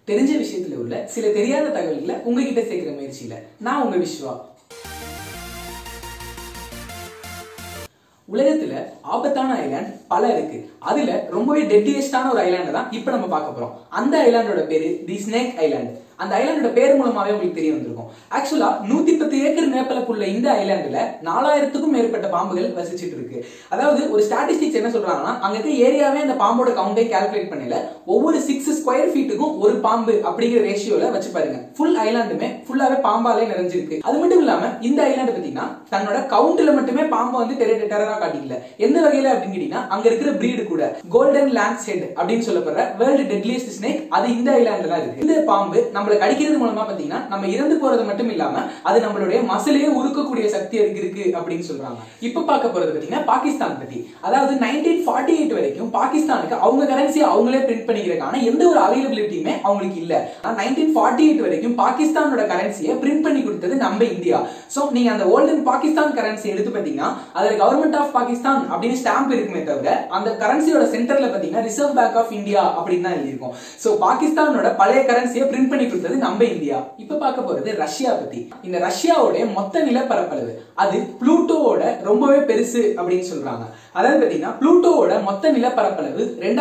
தெரிஞ்ச விஷயத்துல உள்ள சில தெரியாத தகவல்களை உங்ககிட்ட சேர்க்கிற முயற்சியில நான் உங்க விஸ்வா. உலகத்துல ஆபத்தான ஐலாண்ட் பல இருக்கு. அதுல ரொம்பவே டெட்லியஸ்டான ஒரு ஐலாண்ட் தான் இப்ப நம்ம பார்க்க போறோம். அந்த ஐலாண்டோட பேரு தி ஸ்னேக் ஐலாண்ட். அந்த ஐலாண்டோட பேர் மூலமாவே உங்களுக்கு தெரிய வந்திருக்கும். ஆக்சுவலா 110 ஏக்கர் மேற்பரப்புள்ள இந்த ஐலாண்டுல 4000க்கும் மேற்பட்ட பாம்புகள் வசிச்சுட்டு இருக்கு. அதாவது ஒரு ஸ்டாட்டிஸ்டிக்ஸ் என்ன சொல்றாங்கன்னா, அங்க இருக்க ஏரியாவே அந்த பாம்போட கவுண்டை கால்குலேட் பண்ணல, ஒவ்வொரு 6 ஸ்கொயர் ஃபீட்டுக்கும் ஒரு பாம்பு அப்படிங்கிற ரேஷியோல வச்சு பாருங்க. ஃபுல் ஐலாண்டுமே ஃபுல்லாவே பாம்பாலே நிறைஞ்சிருக்கு. அது மட்டும் இல்லாம இந்த ஐலாண்ட் பாத்தீங்கன்னா தன்னோட கவுண்ட்ல மட்டுமே பாம்பை வந்து டெரரா காட்டிக்கல. எந்த வகையில அப்படின்னு கேட்டீங்கன்னா, அங்க இருக்கிற பிரீடு கூட கோல்டன் லான்ஸ் ஹெட் அப்படின்னு சொல்லப்படுற வேர்ல்டு டெட்லியஸ்ட் ஸ்னேக் அது இந்த ஐலாண்ட்ல தான் இருக்கு. இந்த பாம்பு நம்மள கடிக்கிறது மூலமா பாத்தீங்கன்னா நம்ம இறந்து போறது மட்டும் இல்லாம அது நம்மளுடைய மசிலையே உருக்கக்கூடிய சக்தி அதுக்கு இருக்கு அப்படின்னு சொல்றாங்க. இப்ப பார்க்க போறது பாத்தீங்கன்னா பாகிஸ்தான் பத்தி. அதாவது 1948 வரைக்கும் பாகிஸ்தானுக்கு அவங்க கரன்சியை அவங்களே பிரிண்ட் பண்ணிக்கிறதுக்கான எந்த ஒரு அவைலபிலிட்டியுமே அவங்களுக்கு இல்ல. 1948 வரைக்கும் பாகிஸ்தானோட கரன்சியை பிரிண்ட் பண்ணி கொடுத்தது நம்ம இந்தியா. சோ நீங்க அந்த ஓல்டன் பாகிஸ்தான் கரன்சி எடுத்து பாத்தீங்கன்னா அதுல கவர்மெண்ட் ஆஃப் பாகிஸ்தான் அப்படின்னு ஸ்டாம்ப் இருக்குமே தவிர அந்த கரன்சியோட சென்டர்ல பாத்தீங்கன்னா ரிசர்வ் பேங்க் ஆஃப் இந்தியா அப்படின்னு தான் எழுதியிருக்கும். சோ பாகிஸ்தானோட பழைய கரன்சியை பிரிண்ட் பண்ணி கொடுத்தது நம்ம இந்தியா. இப்ப பார்க்க போறது ரஷ்யா பத்தி. இந்த ரஷ்யாவோட மொத்த நிலப்பரப்பளவு அது புளூட்டோவோட ரொம்பவே பெருசு அப்படின்னு சொல்றாங்க. அதாவது பாத்தீங்கன்னா புளூட்டோவோட மொத்த நிலப்பரப்பளவு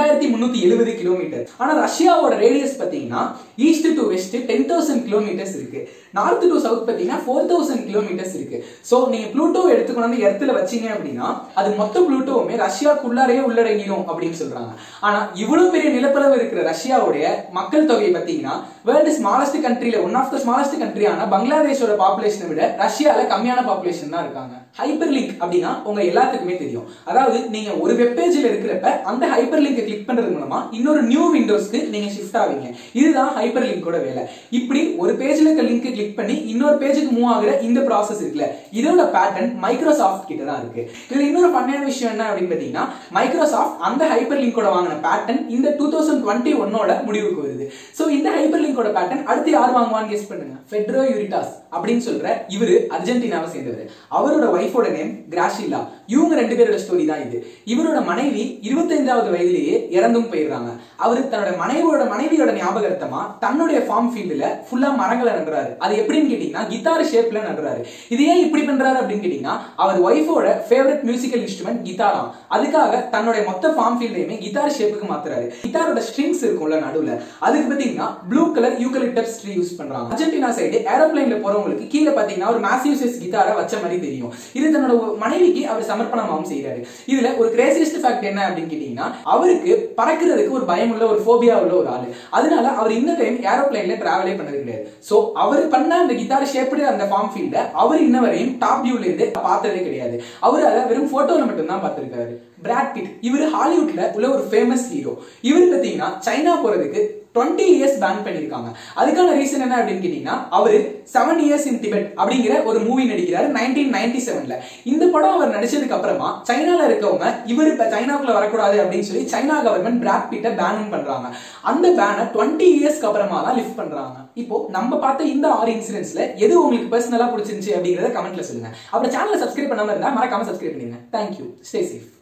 2370 கிலோமீட்டர். ஆனா ரஷ்யாவோட ரேடியஸ் பாத்தீங்கன்னா ஈஸ்ட் டு வெஸ்ட் 10,000 கிலோமீட்டர்ஸ் இருக்கு. நார்த் டு சவுத் பாத்தீங்கன்னா 4,000 கிலோமீட்டர்ஸ் இருக்கு. சோ நீங்க புளூட்டோ எடுத்துக்கணும் இடத்துல வச்சீங்க அப்படின்னா அது மொத்த புளூட்டோவுமே ரஷ்யாக்குள்ளாரையே உள்ளடங்கிடும் அப்படின்னு சொல்றாங்க. ஆனா இவ்வளவு பெரிய நிலப்பரப்பு இருக்கிற ரஷ்யாவுடைய மக்கள் தொகை பாத்தீங்கன்னா வேர்ல்டு ஸ்மாலஸ்ட் கண்ட்ரில ஒன் ஆஃப் த ஸ்மாலஸ்ட் கண்ட்ரியான பங்களாதேஷோட பாப்புலேஷனை விட ரஷ்யால கம்மியான பாப்புலேஷன் தான் இருக்காங்க. ஹைப்பர் லிங்க் அப்படின்னா உங்க எல்லாத்துக்குமே தெரியும். அதாவது நீங்க ஒரு வெப் பேஜ்ல இருக்கிறப்ப அந்த ஹைப்பர் லிங்கை கிளிக் பண்றது மூலமா இன்னொரு நியூ விண்டோஸ்க்கு நீங்க ஷிஃப்ட் ஆவீங்க. இதுதான் ஹைப்பர் லிங்கோட வேலை. இப்படி ஒரு பேஜ்ல இருக்க லிங்க் கிளிக் பண்ணி இன்னொரு பேஜுக்கு மூவ் ஆகுற இந்த ப்ராசஸ் இருக்குல்ல, இதோட பேட்டர்ன் மைக்ரோசாஃப்ட் கிட்ட தான் இருக்கு. இதுல இன்னொரு ஃபன்னான விஷயம் என்ன அப்படின்னு பாத்தீங்கன்னா, மைக்ரோசாஃப்ட் அந்த ஹைப்பர் லிங்கோட வாங்கின பேட்டர்ன் இந்த 2021ஓட முடிவுக்கு வருது. சோ இந்த ஹைப்பர் லிங்கோட பேட்டர்ன் அடுத்து யார் வாங்குவான்னு கெஸ் பண்ணுங்க. ஃபெட்ரோ யூரிட்டாஸ் அப்படின்னு சொல்ற இவரு அர்ஜென்டினாவை சேர்ந்தவர். அவரோட வைஃபோட நேம் கிராஷிலா. இவங்க ரெண்டு பேரோட ஸ்டோரி தான் இது. இவரோட மனைவி 25வது வயதிலேயே இறந்தும் போயிடுறாங்க. அவரு தன்னோட மனைவியோட ஞாபகார்த்தமா தன்னுடைய ஃபார்ம் ஃபீல்டுல ஃபுல்லா மரங்களை நடுறாரு. அது எப்படின்னு கேட்டீங்கன்னா கிட்டார் ஷேப்ல நடுறாரு. இது ஏன் இப்படி பண்றாரு அப்படின்னு கேட்டீங்கன்னா, அவர் வைஃபோட ஃபேவரட் மியூசிக்கல் இன்ஸ்ட்ருமெண்ட் கிட்டாராம். அதுக்காக தன்னுடைய மொத்த ஃபார்ம் ஃபீல்டையுமே கிட்டார் ஷேப்புக்கு மாத்துறாரு. கிட்டாரோட ஸ்ட்ரிங்ஸ் இருக்கும்ல நடுவுல, அதுக்கு பாத்தீங்கன்னா blue colour eucalyptus tree use பண்றாங்க. அர்ஜென்டினா சைடு ஏரோப்ளைன்ல போறவங்களுக்கு கீழே பாத்தீங்கன்னா ஒரு மேசிவ் சைஸ் கிட்டாரை வச்ச மாதிரி தெரியும். இது தன்னோட மனைவிக்கு அவர் சமர்ப்பணமாவும் செய்யறாரு. இதுல ஒரு கிரேசியஸ்ட் ஃபேக்ட் என்ன அப்படின்னு கேட்டீங்கன்னா, அவருக்கு பறக்கிறதுக்கு ஒரு பயம் உள்ள ஒரு ஃபோபியா உள்ள ஒரு ஆளு. அதனால அவர் இந்த டைம் ஏரோப்ளைன்ல டிராவலே பண்ணது கிடையாது. சோ அவர் பண்ண அந்த கிட்டார் ஷேப்டு அந்த ஃபார்ம் ஃபீல்ட அவர் இன்ன வரையும் டாப் வியூல இருந்து பார்த்ததே கிடையாது. அவர் அதை வெறும் போட்டோல மட்டும் தான் பார்த்திருக்காரு. பிராட் பிட் இவர் ஹாலிவுட்ல உள்ள ஒரு ஃபேமஸ் ஹீரோ. இவர் பாத்தீங்கன்னா சைனா போறதுக்கு 20 இயர்ஸ் பேன் பண்ணிருக்காங்க. அதுக்கான ரீசன் என்ன அப்படின்னு கேட்டீங்கன்னா, அவரு 7 இயர்ஸ் இன் டிபெட் அப்படிங்கிற ஒரு மூவி நடிக்கிறாரு 1997ல. இந்த படம் அவர் நடிச்சதுக்கு அப்புறமா சைனால இருக்கவங்க இவர் இப்ப சைனாக்குள்ள வரக்கூடாது அப்படின்னு சொல்லி சைனா கவர்மெண்ட் பிராட் பிட்ட பேன் பண்றாங்க. அந்த பேனை 20 இயர்ஸ்க்கு அப்புறமா தான் லிஃப்ட் பண்றாங்க. இப்போ நம்ம பார்த்த இந்த 6 இன்சிடென்ட்ஸ்ல எது உங்களுக்கு பர்சனலா பிடிச்சிருந்துச்சு அப்படிங்கறத கமெண்ட்ல சொல்லுங்க. அப்புறம் சேனலை சப்ஸ்கிரைப் பண்ணாம இருந்தா மறக்காம சப்ஸ்கிரைப் பண்ணுங்க. தேங்க்யூ. Stay safe.